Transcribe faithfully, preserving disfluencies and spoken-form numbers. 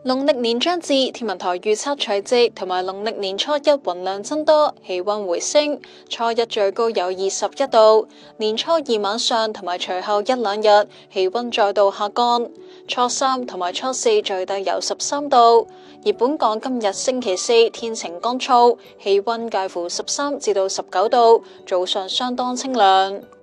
農曆年將至，天文台預測除夕同埋農曆年初一雲量增多，氣溫回升。初一最高有二十一度，年初二晚上同埋隨後一兩日氣溫再度下降。初三同埋初四最低有十三度。而本港今日星期四天晴乾燥，氣溫介乎十三至到十九度，早上相當清涼。